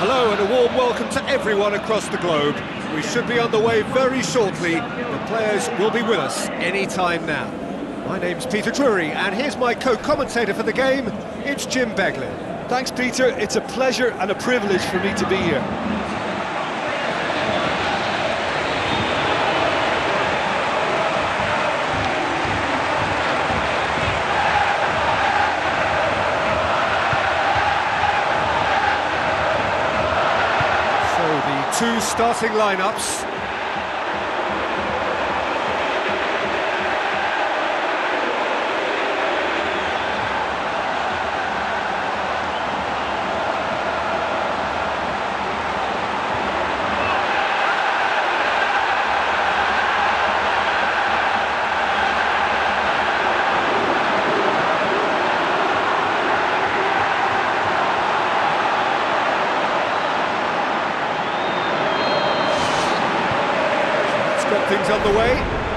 Hello and a warm welcome to everyone across the globe. We should be on the way very shortly. The players will be with us any time now. My name's Peter Drury and here's my co-commentator for the game, it's Jim Beglin. Thanks, Peter. It's a pleasure and a privilege for me to be here. Two starting lineups. Got things underway.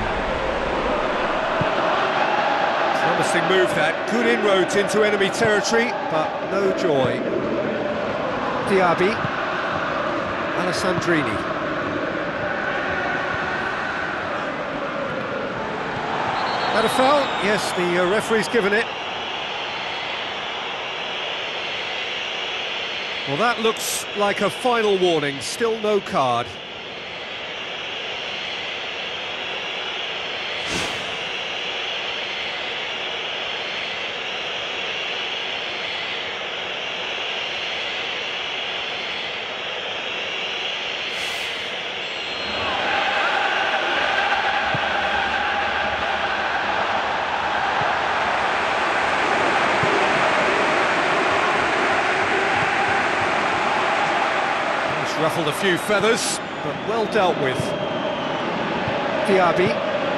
Promising move that, good inroads into enemy territory, but no joy. Diaby, Alessandrini. That a foul? Yes, the referee's given it. Well, that looks like a final warning, still no card. Ruffled a few feathers, but well dealt with. Diaby.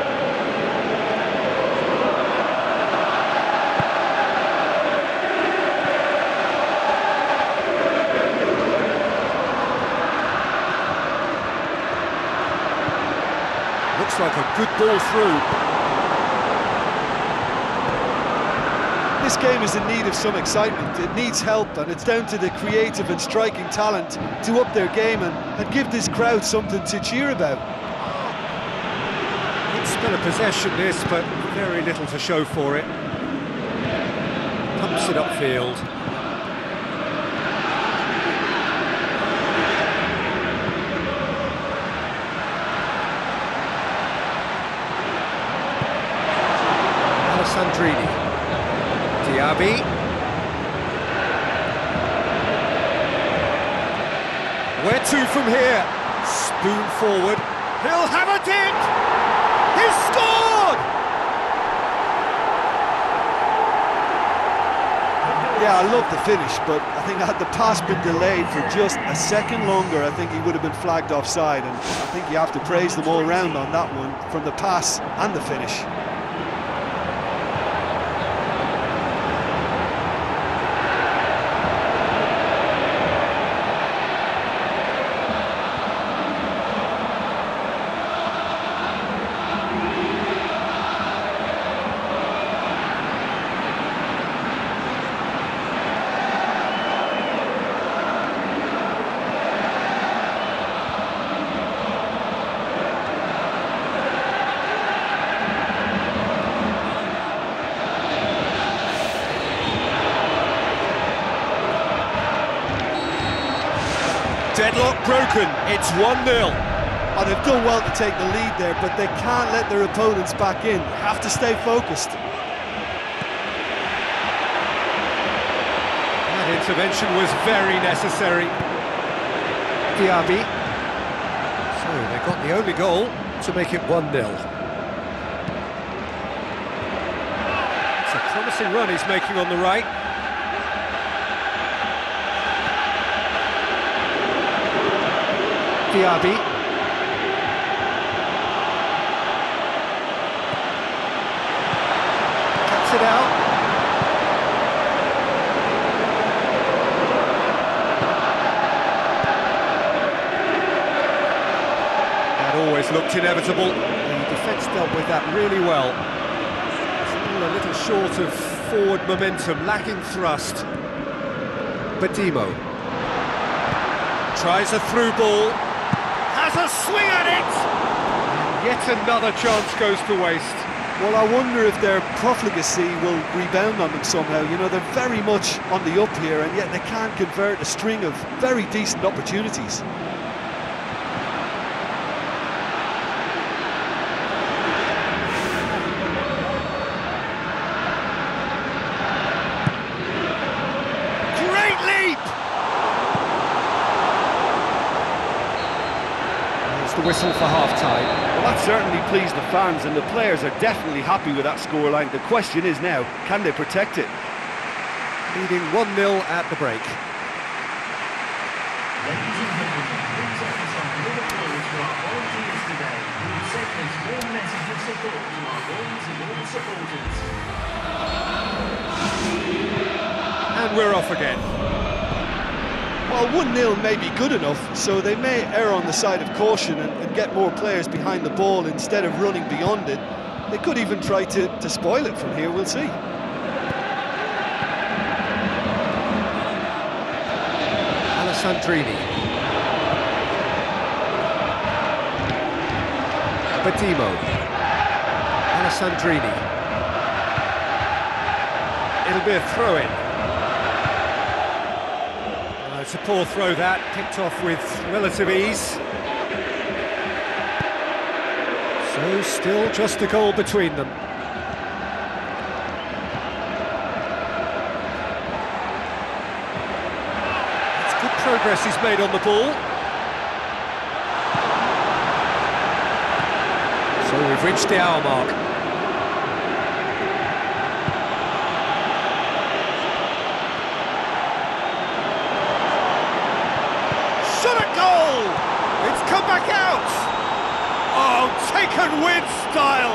Looks like a good ball through. This game is in need of some excitement. It needs help, and it's down to the creative and striking talent to up their game and give this crowd something to cheer about. Good spell of possession this, but very little to show for it. Pumps it upfield. Alessandrini. Diaby. Where to from here? Spoon forward. He'll have a dip! He's scored! Yeah, I love the finish, but I think had the pass been delayed for just a second longer, I think he would have been flagged offside, and I think you have to praise them all round on that one, from the pass and the finish. Deadlock broken, it's 1-0. And they've done well to take the lead there, but they can't let their opponents back in. They have to stay focused. That intervention was very necessary. Diaby. So they got the only goal to make it 1-0. It's a promising run he's making on the right. Diaby. Cuts it out. That always looked inevitable. The defence dealt with that really well. Still a little short of forward momentum, lacking thrust. Badimo. Tries a through ball. Has a swing at it! And yet another chance goes to waste. Well, I wonder if their profligacy will rebound on them somehow. You know, they're very much on the up here, and yet they can't convert a string of very decent opportunities. Great leap! There's the whistle for half-time. Well, that certainly pleased the fans, and the players are definitely happy with that scoreline. The question is now, can they protect it? Leading 1-0 at the break. Ladies and gentlemen, please exercise your applause for our volunteers today, who have sent this warm message of support to our boys and all supporters. And we're off again. Well, 1-0 may be good enough, so they may err on the side of caution and get more players behind the ball instead of running beyond it. They could even try to spoil it from here, we'll see. Alessandrini. Badimo. Alessandrini. It'll be a throw-in. It's a poor throw that, picked off with relative ease. So still just a goal between them. It's good progress he's made on the ball. So we've reached the hour mark. It's come back out! Oh, taken with style!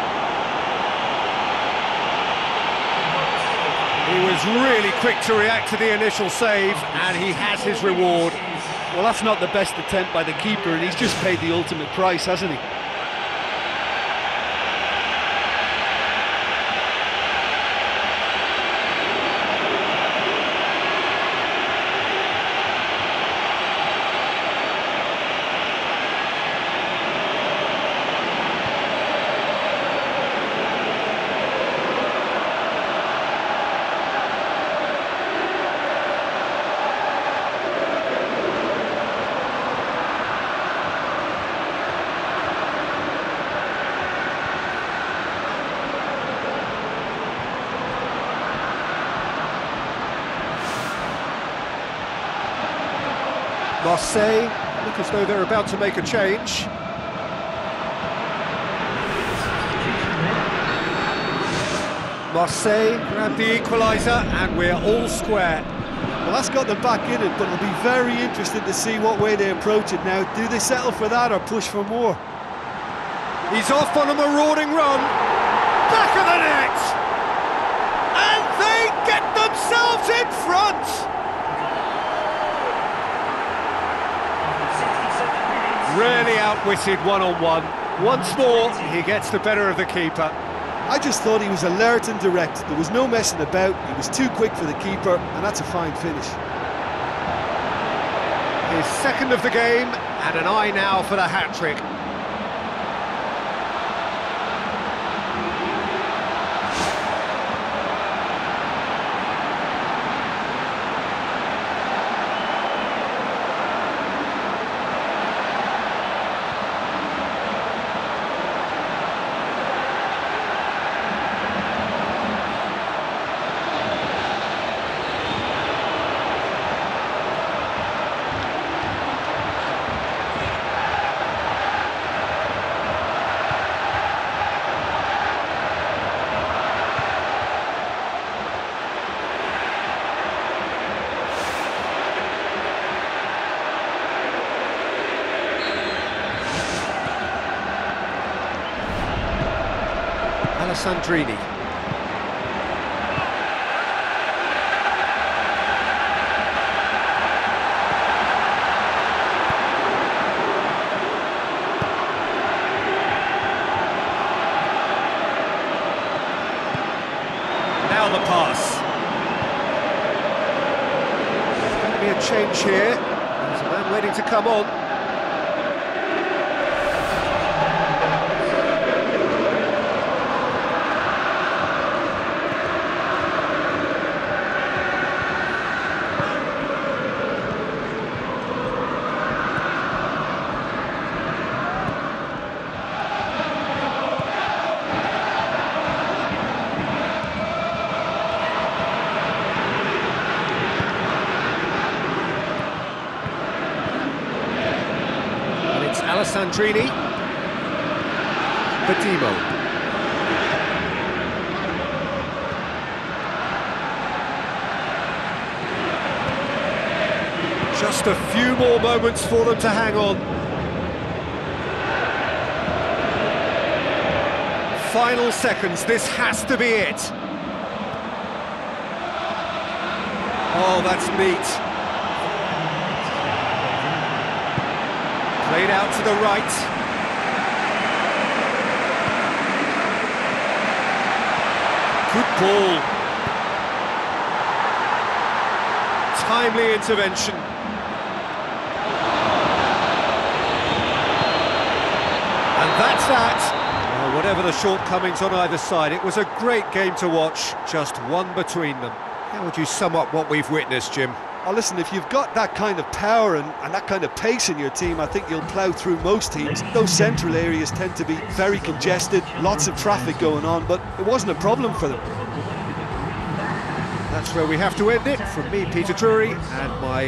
He was really quick to react to the initial save, and he has his reward. Well, that's not the best attempt by the keeper, and he's just paid the ultimate price, hasn't he? Marseille look as though they're about to make a change. Marseille grab the equaliser and we're all square. Well, that's got them back in it, but it'll be very interesting to see what way they approach it now. Do they settle for that or push for more? He's off on a marauding run. Back of the net! And they get themselves in front! Really outwitted one-on-one. Once more, he gets the better of the keeper. I just thought he was alert and direct. There was no messing about. He was too quick for the keeper, and that's a fine finish. His second of the game, and an eye now for the hat-trick. Alessandrini. Now the pass. There's going to be a change here. There's a man ready to come on. Alessandrini, Badimo. Just a few more moments for them to hang on. Final seconds, this has to be it. Oh, that's neat. Played out to the right. Good ball. Timely intervention. And that's that. Well, whatever the shortcomings on either side, it was a great game to watch, just one between them. How would you sum up what we've witnessed, Jim? Oh, listen, if you've got that kind of power and that kind of pace in your team, I think you'll plough through most teams. Those central areas tend to be very congested, lots of traffic going on, but it wasn't a problem for them. That's where we have to end it. From me, Peter Drury, and my